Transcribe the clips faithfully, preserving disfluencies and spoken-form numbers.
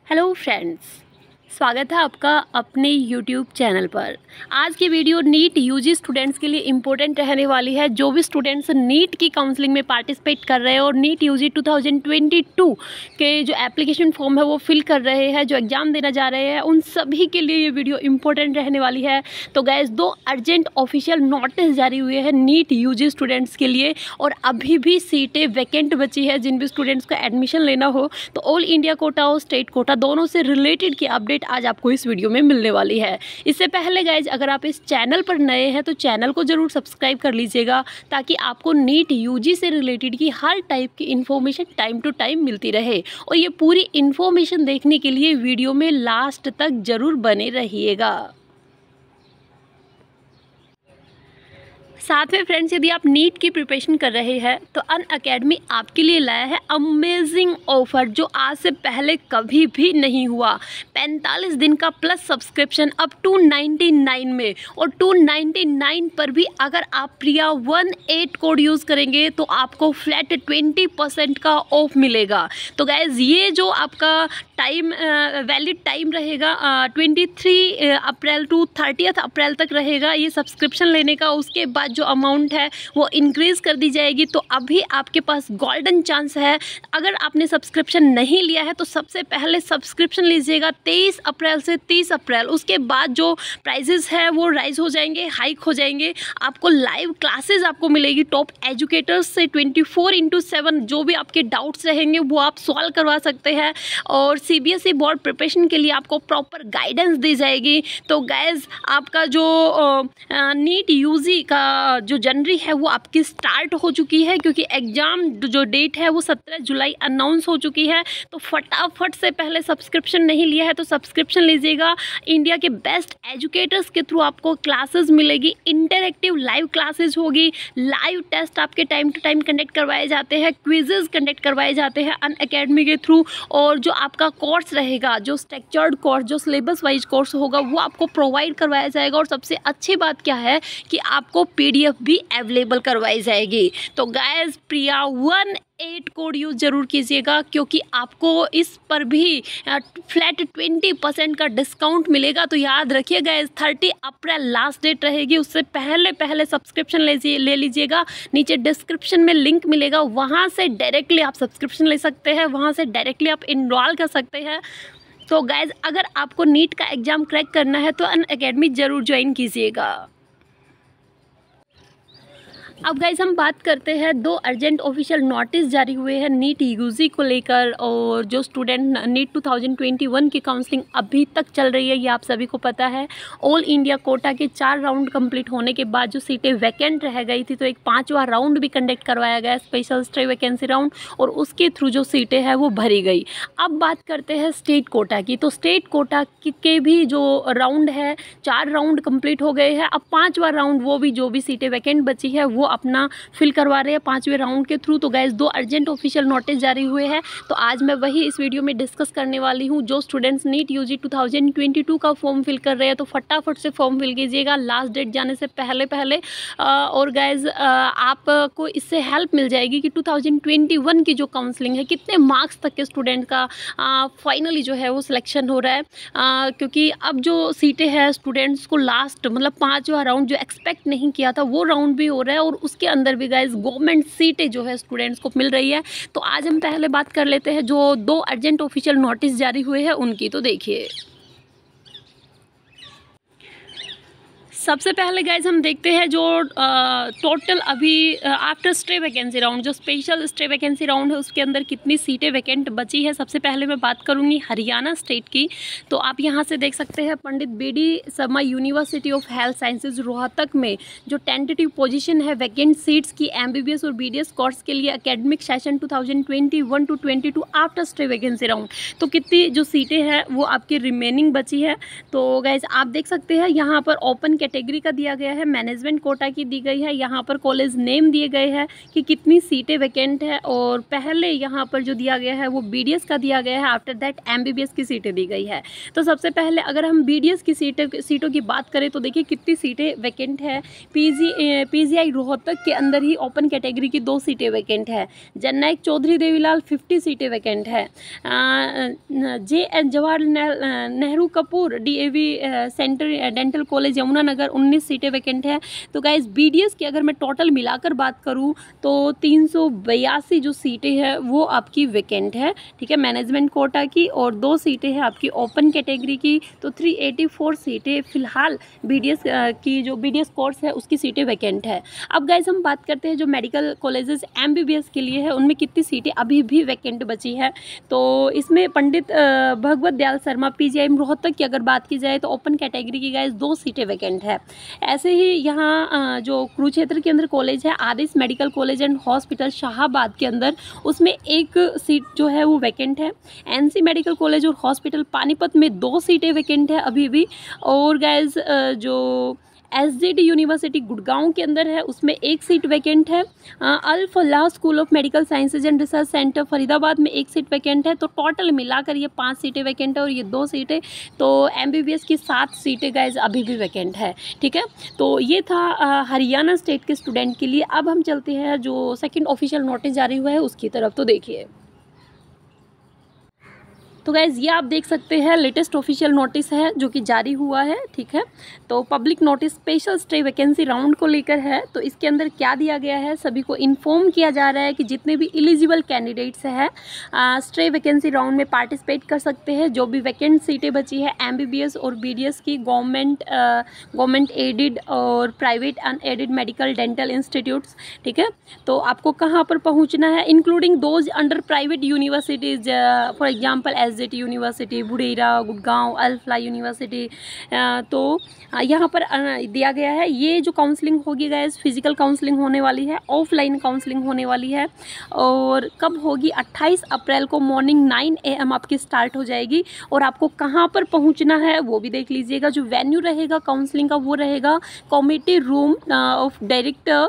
Hello friends, स्वागत है आपका अपने यूट्यूब चैनल पर। आज की वीडियो नीट यूजी स्टूडेंट्स के लिए इम्पोर्टेंट रहने वाली है। जो भी स्टूडेंट्स नीट की काउंसलिंग में पार्टिसिपेट कर रहे हैं और NEET UG two thousand twenty two के जो एप्लीकेशन फॉर्म है वो फिल कर रहे हैं, जो एग्ज़ाम देना जा रहे हैं, उन सभी के लिए ये वीडियो इम्पोर्टेंट रहने वाली है। तो गाइस, दो अर्जेंट ऑफिशियल नोटिस जारी हुए हैं नीट यूजी स्टूडेंट्स के लिए और अभी भी सीटें वैकेंट बची है। जिन भी स्टूडेंट्स को एडमिशन लेना हो तो ऑल इंडिया कोटा और स्टेट कोटा दोनों से रिलेटेड की अपडेट आज आपको इस वीडियो में मिलने वाली है। इससे पहले गाइज, अगर आप इस चैनल पर नए हैं तो चैनल को जरूर सब्सक्राइब कर लीजिएगा, ताकि आपको नीट यूजी से रिलेटेड की हर टाइप की इन्फॉर्मेशन टाइम टू टाइम मिलती रहे। और ये पूरी इन्फॉर्मेशन देखने के लिए वीडियो में लास्ट तक जरूर बने रहिएगा। साथ में फ्रेंड्स, यदि आप नीट की प्रिपरेशन कर रहे हैं तो अनअकैडमी आपके लिए लाया है अमेजिंग ऑफर, जो आज से पहले कभी भी नहीं हुआ। पैंतालीस दिन का प्लस सब्सक्रिप्शन अब टू नाइन्टी नाइन में, और टू नाइन्टी नाइन पर भी अगर आप Priya one eight code use करेंगे तो आपको फ्लैट ट्वेंटी परसेंट का ऑफ मिलेगा। तो गाइज, ये जो आपका टाइम वैलिड टाइम रहेगा twenty three April to thirtieth April तक रहेगा ये सब्सक्रिप्शन लेने का। उसके बाद जो अमाउंट है वो इंक्रीज़ कर दी जाएगी। तो अभी आपके पास गोल्डन चांस है। अगर आपने सब्सक्रिप्शन नहीं लिया है तो सबसे पहले सब्सक्रिप्शन लीजिएगा तेईस अप्रैल से तीस अप्रैल। उसके बाद जो प्राइजेस है वो राइज हो जाएंगे, हाइक हो जाएंगे। आपको लाइव क्लासेस आपको मिलेगी टॉप एजुकेटर्स से ट्वेंटी फोर इंटू सेवन। जो भी आपके डाउट्स रहेंगे वो आप सॉल्व करवा सकते हैं, और सीबीएसई बोर्ड प्रिपरेशन के लिए आपको प्रॉपर गाइडेंस दी जाएगी। तो गाइज, आपका जो नीट यूजी का जो जनवरी है वो आपकी स्टार्ट हो चुकी है, क्योंकि एग्ज़ाम जो डेट है वो सत्रह जुलाई अनाउंस हो चुकी है। तो फटाफट से पहले सब्सक्रिप्शन नहीं लिया है तो सब्सक्रिप्शन लीजिएगा। इंडिया के बेस्ट एजुकेटर्स के थ्रू आपको क्लासेस मिलेगी, इंटरैक्टिव लाइव क्लासेस होगी, लाइव टेस्ट आपके टाइम टू टाइम कंडक्ट करवाए जाते हैं, क्विजेज कंडक्ट करवाए जाते हैं अनअकैडमी के थ्रू। और जो आपका कोर्स रहेगा, जो स्ट्रक्चर्ड कोर्स, जो सिलेबस वाइज कोर्स होगा वो आपको प्रोवाइड करवाया जाएगा। और सबसे अच्छी बात क्या है कि आपको पीडीएफ भी अवेलेबल करवाई जाएगी। तो guys, Priya one eight code use जरूर कीजिएगा, क्योंकि आपको इस पर भी फ्लैट ट्वेंटी परसेंट का डिस्काउंट मिलेगा। तो याद रखिएगा, इस थर्टी अप्रैल लास्ट डेट रहेगी, उससे पहले पहले सब्सक्रिप्शन ले ले लीजिएगा। नीचे डिस्क्रिप्शन में लिंक मिलेगा, वहाँ से डायरेक्टली आप सब्सक्रिप्शन ले सकते हैं, वहाँ से डायरेक्टली आप इनरोल कर सकते हैं। तो गाइज, अगर आपको नीट का एग्ज़ाम क्रैक करना है तो अनअकैडमी ज़रूर ज्वाइन कीजिएगा। अब गाइज, हम बात करते हैं दो अर्जेंट ऑफिशियल नोटिस जारी हुए हैं नीट यूजी को लेकर। और जो student NEET two thousand twenty one की काउंसलिंग अभी तक चल रही है, ये आप सभी को पता है। ऑल इंडिया कोटा के चार राउंड कंप्लीट होने के बाद जो सीटें वैकेंट रह गई थी, तो एक पांचवा राउंड भी कंडक्ट करवाया गया, स्पेशल स्टे वैकेंसी राउंड, और उसके थ्रू जो सीटें हैं वो भरी गई। अब बात करते हैं स्टेट कोटा की। तो स्टेट कोटा के भी जो राउंड है, चार राउंड कंप्लीट हो गए हैं। अब पाँचवा राउंड, वो भी जो भी सीटें वैकेंट बची है वो अपना फिल करवा रहे हैं पांचवें राउंड के थ्रू। तो गाइज, दो अर्जेंट ऑफिशियल नोटिस जारी हुए हैं, तो आज मैं वही इस वीडियो में डिस्कस करने वाली हूं। जो students NEET UG two thousand twenty two का फॉर्म फिल कर रहे हैं तो फटाफट से फॉर्म फिल कीजिएगा, लास्ट डेट जाने से पहले पहले। और गाइज, आपको इससे हेल्प मिल जाएगी कि टू थाउजेंड ट्वेंटी वन की जो काउंसलिंग है, कितने मार्क्स तक के स्टूडेंट का फाइनली जो है वो सिलेक्शन हो रहा है। आ, क्योंकि अब जो सीटें हैं स्टूडेंट्स को लास्ट मतलब पाँचवा राउंड जो एक्सपेक्ट नहीं किया था वो राउंड भी हो रहा है, और उसके अंदर भी गाइस गवर्नमेंट सीटें जो है स्टूडेंट्स को मिल रही है। तो आज हम पहले बात कर लेते हैं जो दो अर्जेंट ऑफिशियल नोटिस जारी हुए हैं उनकी। तो देखिए, सबसे पहले गाइज हम देखते हैं जो टोटल अभी आफ्टर स्टे वैकेंसी राउंड, जो स्पेशल स्टे वैकेंसी राउंड है, उसके अंदर कितनी सीटें वैकेंट बची है। सबसे पहले मैं बात करूंगी हरियाणा स्टेट की। तो आप यहां से देख सकते हैं Pandit B D Sharma university of health sciences Rohtak में जो टेंटेटिव पोजीशन है वैकेंट सीट्स की एमबीबीएस और बीडीएस कोर्स के लिए academic session two thousand twenty one to twenty two after stay vacancy round. तो कितनी जो सीटें हैं वो आपकी रिमेनिंग बची है। तो गाइज, आप देख सकते हैं यहाँ पर ओपन कैटेगरी का दिया गया है, मैनेजमेंट कोटा की दी गई है, यहाँ पर कॉलेज नेम दिए गए हैं कि कितनी सीटें वैकेंट है, और पहले यहाँ पर जो दिया गया है वो बीडीएस का दिया गया है, आफ्टर दैट एमबीबीएस की सीटें दी गई है। तो सबसे पहले अगर हम बीडीएस की सीटें सीटों की बात करें तो देखिए कितनी सीटें वैकेंट है। पीजी पीजीआई रोहतक के अंदर ही ओपन कैटेगरी की दो सीटें वैकेंट है। जननायक चौधरी देवीलाल फिफ्टी सीटें वैकेंट है। J N Jawaharlal Nehru Kapoor DAV centre dental college Yamunanagar उन्नीस सीटें वैकेंट है। तो गाइज बीडीएस की अगर मैं टोटल मिलाकर बात करूं तो तीन सौ बयासी जो सीटें हैं वो आपकी वैकेंट है, ठीक है, मैनेजमेंट कोटा की, और दो सीटें हैं आपकी ओपन कैटेगरी की। तो तीन सौ चौरासी सीटें फिलहाल बीडीएस की जो बीडीएस कोर्स है उसकी सीटें वैकेंट है। अब गाइज हम बात करते हैं जो मेडिकल कॉलेजेस एमबीबीएस के लिए है उनमें कितनी सीटें अभी भी वैकेंट बची है। तो इसमें पंडित भगवत दयाल शर्मा पीजीआई रोहतक की अगर बात की जाए तो ओपन कैटेगरी की गाइज दो सीटें वैकेंट है। ऐसे ही यहाँ जो कुरुक्षेत्र के अंदर कॉलेज है Adesh medical college and hospital Shahabad के अंदर, उसमें एक सीट जो है वो वैकेंट है। एनसी मेडिकल कॉलेज और हॉस्पिटल पानीपत में दो सीटें वैकेंट है अभी भी। और गाइज जो एसजीडी यूनिवर्सिटी गुड़गांव के अंदर है उसमें एक सीट वैकेंट है। Al Falah school of medical sciences and research centre Faridabad में एक सीट वैकेंट है। तो टोटल मिलाकर ये पांच सीटें वैकेंट है और ये दो सीटें, तो एमबीबीएस की सात सीटें गाइज अभी भी वैकेंट है, ठीक है। तो ये था हरियाणा स्टेट के स्टूडेंट के लिए। अब हम चलते हैं जो सेकेंड ऑफिशियल नोटिस जारी हुआ है उसकी तरफ। तो देखिए, तो गाइज़ ये आप देख सकते हैं लेटेस्ट ऑफिशियल नोटिस है जो कि जारी हुआ है, ठीक है। तो public notice special stay vacancy round को लेकर है। तो इसके अंदर क्या दिया गया है, सभी को इन्फॉर्म किया जा रहा है कि जितने भी एलिजिबल कैंडिडेट्स हैं स्टे वैकेंसी राउंड में पार्टिसिपेट कर सकते हैं। जो भी वैकेंट सीटें बची है एमबीबीएस और बीडीएस की गवर्नमेंट गवर्नमेंट एडिड और private unaided medical dental institutes, ठीक है। तो आपको कहाँ पर पहुँचना है, including those under private universities, for example SGT university, Budhera, Gurgaon, Al Falah university. तो यहाँ पर दिया गया है ये जो काउंसलिंग होगी गाइस, फिजिकल काउंसलिंग होने वाली है, ऑफलाइन काउंसलिंग होने वाली है। और कब होगी, अट्ठाईस अप्रैल को मॉर्निंग नाइन ए एम आपकी स्टार्ट हो जाएगी। और आपको कहाँ पर पहुँचना है वो भी देख लीजिएगा। जो वेन्यू रहेगा काउंसलिंग का वो रहेगा committee room of director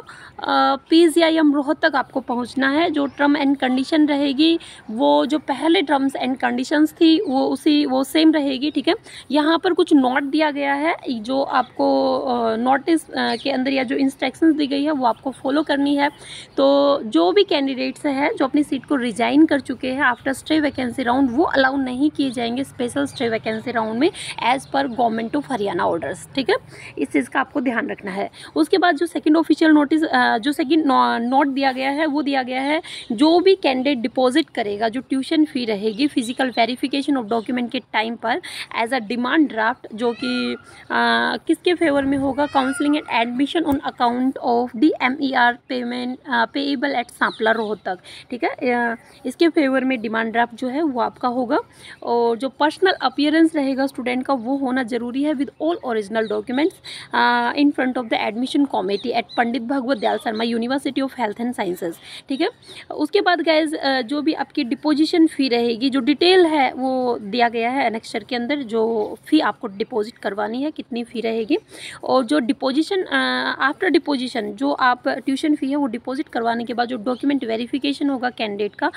PGIM Rohtak आपको पहुँचना है। जो टर्म एंड कंडीशन रहेगी वो जो पहले टर्म्स एंड कंडीशंस थी वो उसी वो सेम रहेगी, ठीक है। यहाँ पर कुछ नोट दिया गया है जो आपको नोटिस के अंदर या जो इंस्ट्रक्शंस दी गई है वो आपको फॉलो करनी है। तो जो भी कैंडिडेट्स हैं जो अपनी सीट को रिजाइन कर चुके हैं आफ्टर स्टे वैकेंसी राउंड, वो अलाउ नहीं किए जाएंगे स्पेशल स्टे वैकेंसी राउंड में as per government of Haryana orders, ठीक है। इस चीज़ का आपको ध्यान रखना है। उसके बाद जो सेकेंड ऑफिशियल नोटिस जो सेकेंड नोट दिया गया है वो दिया गया है, जो भी कैंडिडेट डिपॉजिट करेगा जो ट्यूशन फी रहेगी फिजिकल वेरिफिकेशन ऑफ डॉक्यूमेंट के टाइम पर एज अ डिमांड ड्राफ्ट, जो कि किसके फेवर में होगा, counselling and admission on account of D M E R payment payable at Sampla Rohtak, ठीक है। इसके फेवर में डिमांड ड्राफ्ट जो है वो आपका होगा। और जो पर्सनल अपीयरेंस रहेगा स्टूडेंट का वो होना जरूरी है with all original documents in front of the admission committee at Pandit Bhagwat Dayal Sharma university of health and sciences, ठीक है। उसके बाद गाइज जो भी आपकी डिपोजिशन फ़ी रहेगी, जो डिटेल है वो दिया गया है एनेक्चर के अंदर, जो फ़ी आपको डिपॉजिट करवानी है कितनी फ़ी रहेगी। और जो डिपोजिशन आफ्टर डिपोजिशन जो आप ट्यूशन फ़ी है वो डिपॉजिट करवाने के बाद जो डॉक्यूमेंट वेरिफिकेशन होगा कैंडिडेट का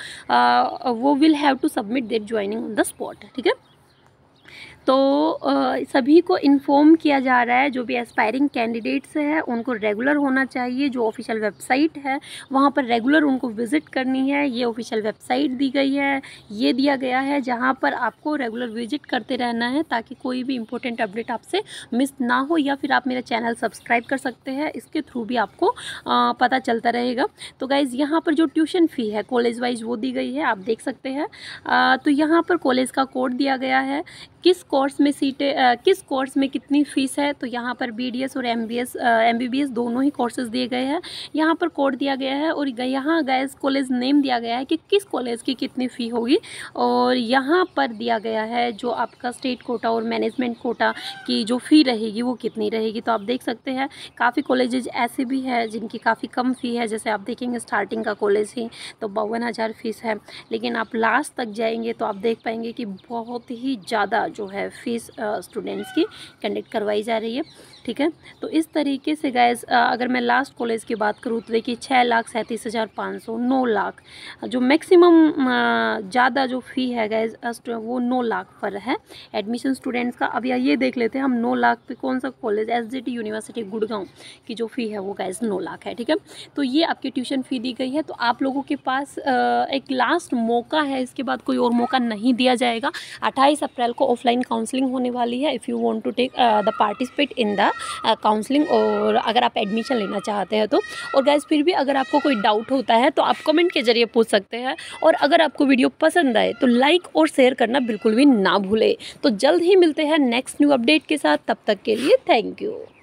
आ, वो will have to submit their joining on the spot, ठीक है। तो सभी को इन्फॉर्म किया जा रहा है जो भी एस्पायरिंग कैंडिडेट्स हैं उनको रेगुलर होना चाहिए। जो ऑफिशियल वेबसाइट है वहाँ पर रेगुलर उनको विज़िट करनी है। ये ऑफिशियल वेबसाइट दी गई है, ये दिया गया है जहाँ पर आपको रेगुलर विजिट करते रहना है ताकि कोई भी इंपॉर्टेंट अपडेट आपसे मिस ना हो। या फिर आप मेरा चैनल सब्सक्राइब कर सकते हैं, इसके थ्रू भी आपको आ, पता चलता रहेगा। तो गाइज़ यहाँ पर जो ट्यूशन फ़ी है कॉलेज वाइज वो दी गई है, आप देख सकते हैं। आ, तो यहाँ पर कॉलेज का कोड दिया गया है, किस कोर्स में सीटें किस कोर्स में कितनी फ़ीस है। तो यहाँ पर बीडीएस और एमबीएस एमबीबीएस दोनों ही कोर्सेज दिए गए हैं, यहाँ पर कोड दिया गया है। और यहाँ गाइस कॉलेज नेम दिया गया है कि किस कॉलेज की कितनी फ़ी होगी। और यहाँ पर दिया गया है जो आपका स्टेट कोटा और मैनेजमेंट कोटा की जो फ़ी रहेगी वो कितनी रहेगी। तो आप देख सकते हैं काफ़ी कॉलेजेज ऐसे भी है जिनकी काफ़ी कम फ़ी है। जैसे आप देखेंगे स्टार्टिंग का कॉलेज ही तो बावन हज़ार फीस है, लेकिन आप लास्ट तक जाएंगे तो आप देख पाएंगे कि बहुत ही ज़्यादा जो है है फीस स्टूडेंट्स की कंडक्ट करवाई जा रही है, ठीक है। तो इस तरीके से गाइस अगर मैं लास्ट कॉलेज की बात करूँ तो देखिए छः लाख सैंतीस हज़ार पाँच सौ नौ लाख जो मैक्सिमम ज़्यादा जो फ़ी है गाइस वो नौ लाख पर है एडमिशन स्टूडेंट्स का। अब ये देख लेते हैं हम नौ लाख पे कौन सा कॉलेज, एसजीटी यूनिवर्सिटी गुड़गांव की जो फ़ी है वो गाइस नौ लाख है, ठीक है। तो ये आपकी ट्यूशन फ़ी दी गई है। तो आप लोगों के पास एक लास्ट मौका है, इसके बाद कोई और मौका नहीं दिया जाएगा। अट्ठाईस अप्रैल को ऑफलाइन काउंसलिंग होने वाली है। If you want to take the participate in the counselling, और अगर आप एडमिशन लेना चाहते हैं तो। और गाइस फिर भी अगर आपको कोई डाउट होता है तो आप कमेंट के जरिए पूछ सकते हैं। और अगर आपको वीडियो पसंद आए तो लाइक और शेयर करना बिल्कुल भी ना भूलें। तो जल्द ही मिलते हैं नेक्स्ट न्यू अपडेट के साथ, तब तक के लिए थैंक यू।